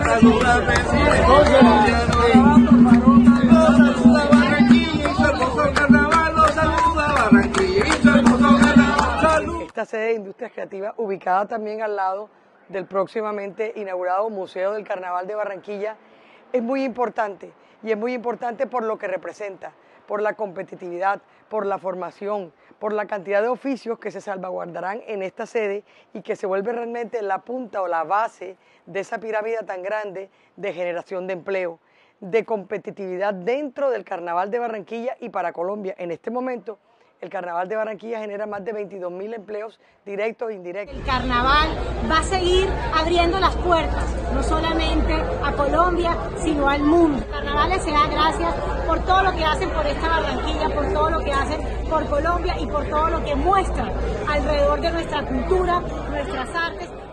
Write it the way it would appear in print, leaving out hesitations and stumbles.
saluda presidente colombiano. Saluda Barranquilla y su hermoso carnaval, lo saluda Barranquilla y su hermoso carnaval. Salud. Esta sede de Industrias Creativas, ubicada también al lado del próximamente inaugurado Museo del Carnaval de Barranquilla, es muy importante, y es muy importante por lo que representa, por la competitividad, por la formación, por la cantidad de oficios que se salvaguardarán en esta sede y que se vuelve realmente la punta o la base de esa pirámide tan grande de generación de empleo, de competitividad dentro del Carnaval de Barranquilla y para Colombia. En este momento, el Carnaval de Barranquilla genera más de 22.000 empleos directos e indirectos. El Carnaval va a seguir abriendo las puertas, no solamente a Colombia, sino al mundo. El Carnaval se da gracias por todo lo que hacen por esta Barranquilla, por todo lo que hacen por Colombia y por todo lo que muestran alrededor de nuestra cultura, nuestras artes.